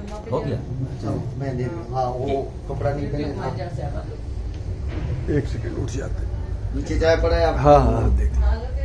हो गया। चलो मैं दे दूँ। हाँ वो कपड़ा नहीं पहने। हाँ। एक सेकंड उठ जाते। नीचे जाए पड़ा है आप। हाँ हाँ देख।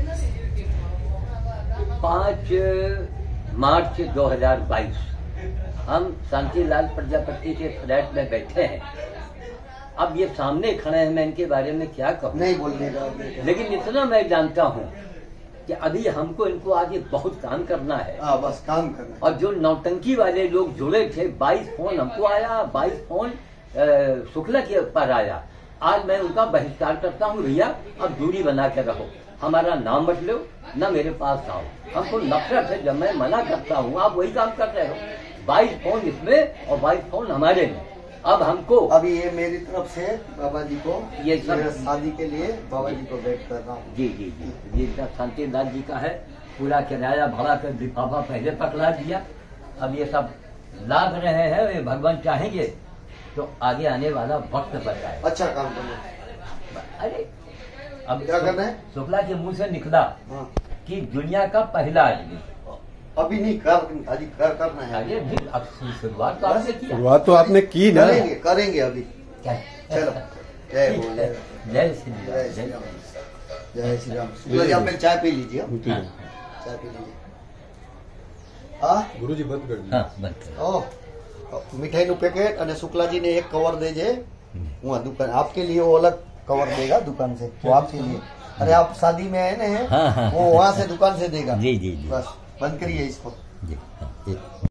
5 मार्च 2022 हम शांतिलाल प्रजापति के फ्लैट में बैठे हैं। अब ये सामने खड़े हैं, मैं इनके बारे में क्या कहूँ, नहीं बोलने का। लेकिन इतना मैं जानता हूँ कि अभी हमको इनको आगे बहुत काम करना है। हाँ बस काम करना। और जो नौटंकी वाले लोग जुड़े थे, 22 फोन हमको आया, 22 फोन शुक्ला के पर आया। आज मैं उनका बहिष्कार करता हूँ। भैया अब दूरी बना के रहो, हमारा नाम मत लो, न मेरे पास आओ। हमको नफरत है, जब मैं मना करता हूँ आप वही काम कर रहे हो। 22 फोन इसमें और 22 फोन हमारे में। अब हमको अभी ये मेरी तरफ से बाबा जी को, ये सब मेरे शादी के लिए बाबा जी को भेंट कर रहा हूँ। जी जी जी, ये शांतिलाल जी का है। पूरा किराया भाड़ा का लिफाफा पहले पकड़ा दिया। अब ये सब लाग रहे हैं। ये भगवान चाहेंगे तो आगे आने वाला वक्त बताए। अच्छा काम करना। अरे अब क्या करना है? शुक्ला के मुंह से निकला हाँ। कि दुनिया का पहला आदमी। अभी नहीं कर, अभी करना है। अरे जी, अब शुरुआत तो आपने किया। शुरुआत तो आपने की ना। करेंगे करेंगे अभी। क्या? चलो जय बोले। जय श्री राम। जय श्री राम। जय श्री राम। शुक्ला जी आप पहले चाय पी लीजिए। हाँ। चाय पी लीजिए। हाँ गुरुजी बंद कर दीजिए। हाँ बंद करो। ઓહ મીઠાઈનું પેકેટ અને શુક્લાજીને એક કવર દેજે હું આ दुकान आपके लिए वो अलग कवर देगा दुकान से वो आपके लिए। अरे आप शादी में आए ना हाँ, हाँ, वो वहाँ से दुकान से देगा। जी जी जी बस बंद करिए इसको। जी हाँ, जी।